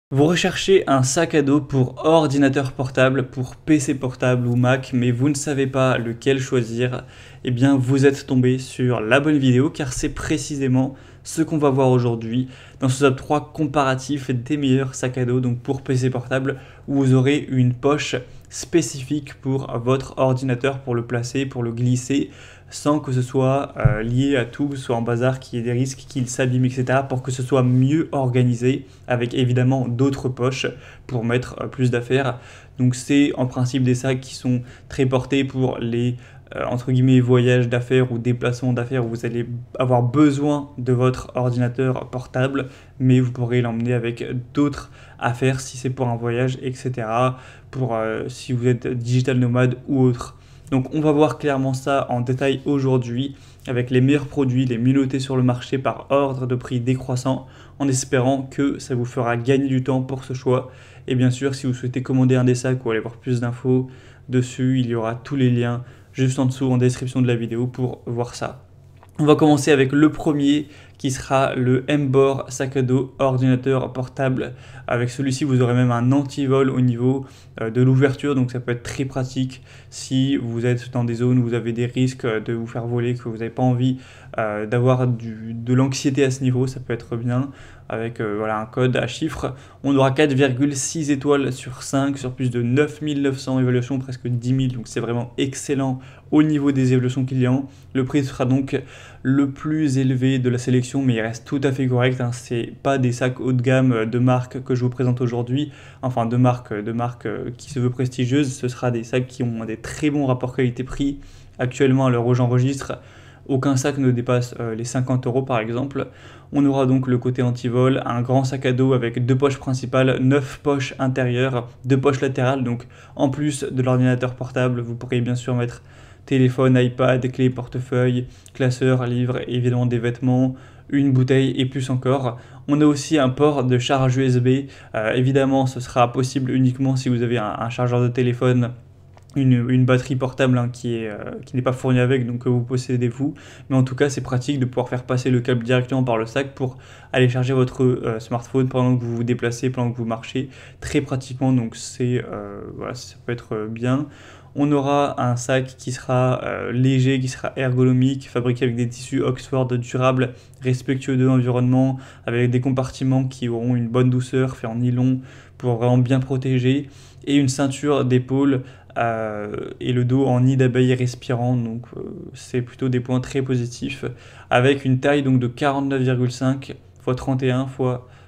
Vous recherchez un sac à dos pour ordinateur portable, pour PC portable ou Mac, mais vous ne savez pas lequel choisir, eh bien vous êtes tombé sur la bonne vidéo car c'est précisément ce qu'on va voir aujourd'hui dans ce top 3 comparatif des meilleurs sacs à dos donc pour PC portable où vous aurez une poche spécifique pour votre ordinateur pour le placer, pour le glisser sans que ce soit lié à tout, soit en bazar, qu'il y ait des risques qu'il s'abîme, etc. pour que ce soit mieux organisé avec évidemment d'autres poches pour mettre plus d'affaires. Donc c'est en principe des sacs qui sont très portés pour les entre guillemets voyages d'affaires ou déplacements d'affaires où vous allez avoir besoin de votre ordinateur portable, mais vous pourrez l'emmener avec d'autres affaires si c'est pour un voyage, etc. Pour si vous êtes digital nomade ou autre. Donc on va voir clairement ça en détail aujourd'hui avec les meilleurs produits, les mieux notés sur le marché par ordre de prix décroissant en espérant que ça vous fera gagner du temps pour ce choix. Et bien sûr, si vous souhaitez commander un des sacs ou aller voir plus d'infos dessus, il y aura tous les liens juste en dessous en description de la vidéo pour voir ça. On va commencer avec le premier qui sera le Mbor sac à dos ordinateur portable. Avec celui-ci, vous aurez même un anti-vol au niveau de l'ouverture, donc ça peut être très pratique si vous êtes dans des zones où vous avez des risques de vous faire voler, que vous n'avez pas envie d'avoir de l'anxiété à ce niveau, ça peut être bien. Avec voilà, un code à chiffres, on aura 4,6 étoiles sur 5 sur plus de 9900 évaluations, presque 10 000, donc c'est vraiment excellent au niveau des évaluations clients. Le prix sera donc le plus élevé de la sélection, mais il reste tout à fait correct, hein. C'est pas des sacs haut de gamme de marque que je vous présente aujourd'hui, enfin de marque qui se veut prestigieuse, ce sera des sacs qui ont des très bons rapports qualité-prix. Actuellement, à l'heure où j'enregistre, aucun sac ne dépasse les 50 € par exemple. On aura donc le côté anti-vol, un grand sac à dos avec 2 poches principales, 9 poches intérieures, 2 poches latérales. Donc en plus de l'ordinateur portable, vous pourrez bien sûr mettre téléphone, iPad, clé, portefeuille, classeur, livre, évidemment des vêtements, une bouteille et plus encore. On a aussi un port de charge USB. Évidemment, ce sera possible uniquement si vous avez un chargeur de téléphone, une batterie portable hein, qui n'est pas fournie avec, donc que vous possédez vous. Mais en tout cas, c'est pratique de pouvoir faire passer le câble directement par le sac pour aller charger votre smartphone pendant que vous vous déplacez, pendant que vous marchez, très pratiquement. Donc voilà, ça peut être bien. On aura un sac qui sera léger, qui sera ergonomique, fabriqué avec des tissus Oxford durables, respectueux de l'environnement, avec des compartiments qui auront une bonne douceur, fait en nylon pour vraiment bien protéger, et une ceinture d'épaule et le dos en nid d'abeille respirant, donc c'est plutôt des points très positifs, avec une taille donc de 49,5 x 31 x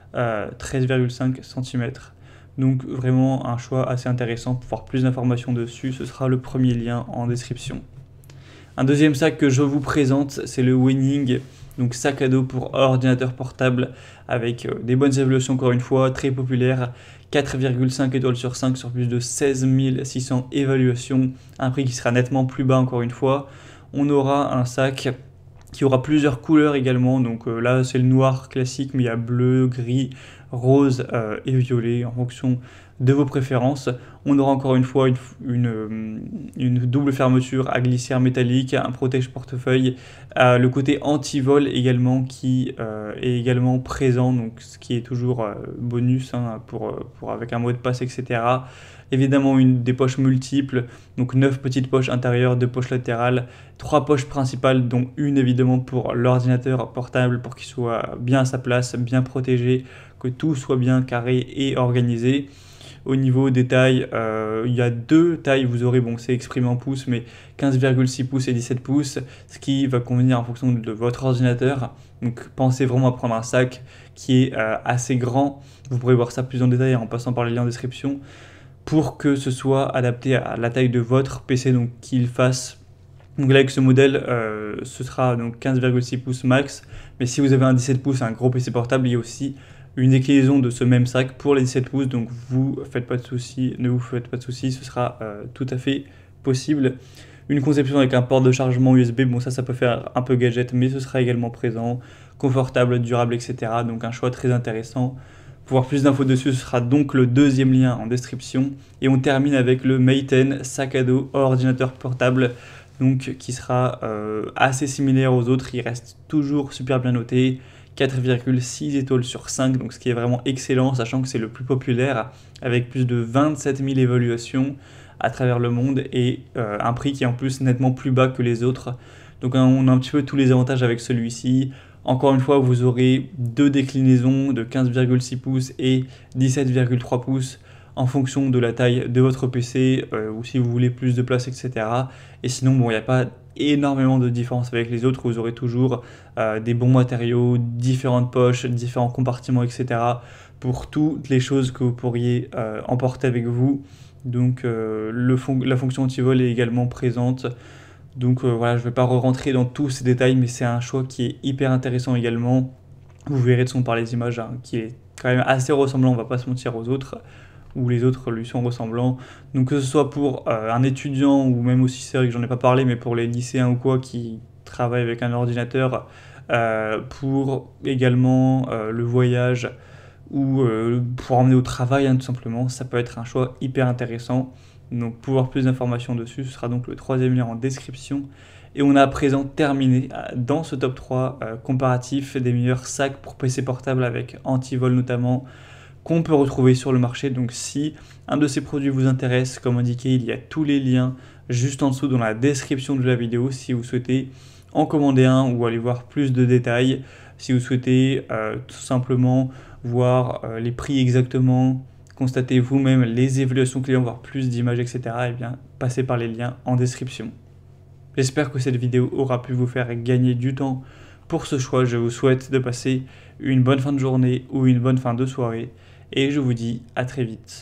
13,5 cm. Donc vraiment un choix assez intéressant. Pour voir plus d'informations dessus, ce sera le premier lien en description. Un deuxième sac que je vous présente, c'est le Winning, donc sac à dos pour ordinateur portable avec des bonnes évaluations encore une fois, très populaire, 4,5 étoiles sur 5 sur plus de 16 600 évaluations, un prix qui sera nettement plus bas encore une fois. On aura un sac qui aura plusieurs couleurs également, donc là c'est le noir classique, mais il y a bleu, gris, rose et violet en fonction de vos préférences. On aura encore une fois une double fermeture à glissière métallique, un protège portefeuille, le côté anti-vol également qui est également présent, donc ce qui est toujours bonus hein, avec un mot de passe, etc. Évidemment des poches multiples, donc 9 petites poches intérieures, 2 poches latérales, 3 poches principales, dont une évidemment pour l'ordinateur portable pour qu'il soit bien à sa place, bien protégé, que tout soit bien carré et organisé. Au niveau des tailles, il y a 2 tailles, vous aurez, bon c'est exprimé en pouces, mais 15,6 pouces et 17 pouces, ce qui va convenir en fonction de votre ordinateur. Donc pensez vraiment à prendre un sac qui est assez grand, vous pourrez voir ça plus en détail en passant par les liens en description, pour que ce soit adapté à la taille de votre PC, donc qu'il fasse. Donc là avec ce modèle, ce sera donc 15,6 pouces max, mais si vous avez un 17 pouces, un gros PC portable, il y a aussi une déclinaison de ce même sac pour les 17 pouces, donc ne vous faites pas de soucis, ce sera tout à fait possible. Une conception avec un port de chargement USB, bon ça peut faire un peu gadget, mais ce sera également présent, confortable, durable, etc. Donc un choix très intéressant. Pour voir plus d'infos dessus, ce sera donc le deuxième lien en description. Et on termine avec le Mate 10 sac à dos ordinateur portable, donc qui sera assez similaire aux autres. Il reste toujours super bien noté, 4,6 étoiles sur 5, donc ce qui est vraiment excellent, sachant que c'est le plus populaire, avec plus de 27 000 évaluations à travers le monde et un prix qui est en plus nettement plus bas que les autres. Donc on a un petit peu tous les avantages avec celui-ci. Encore une fois, vous aurez deux déclinaisons de 15,6 pouces et 17,3 pouces en fonction de la taille de votre PC ou si vous voulez plus de place, etc. Et sinon, bon, il n'y a pas énormément de différence avec les autres. Vous aurez toujours des bons matériaux, différentes poches, différents compartiments, etc. pour toutes les choses que vous pourriez emporter avec vous. Donc la fonction anti-vol est également présente. Donc voilà, je ne vais pas rentrer dans tous ces détails, mais c'est un choix qui est hyper intéressant également. Vous verrez de son par les images, hein, qui est quand même assez ressemblant, on ne va pas se mentir, aux autres, ou les autres lui sont ressemblants. Donc que ce soit pour un étudiant, ou même aussi, c'est vrai que j'en ai pas parlé, mais pour les lycéens ou quoi qui travaillent avec un ordinateur, pour également le voyage, ou pour emmener au travail, hein, tout simplement, ça peut être un choix hyper intéressant. Donc pour voir plus d'informations dessus, ce sera donc le troisième lien en description. Et on a à présent terminé dans ce top 3 comparatif des meilleurs sacs pour PC portable avec anti-vol notamment, qu'on peut retrouver sur le marché. Donc si un de ces produits vous intéresse, comme indiqué, il y a tous les liens juste en dessous dans la description de la vidéo si vous souhaitez en commander un ou aller voir plus de détails. Si vous souhaitez tout simplement voir les prix exactement, constatez vous-même les évaluations clients, voir plus d'images, etc. Et bien, passez par les liens en description. J'espère que cette vidéo aura pu vous faire gagner du temps pour ce choix. Je vous souhaite de passer une bonne fin de journée ou une bonne fin de soirée. Et je vous dis à très vite.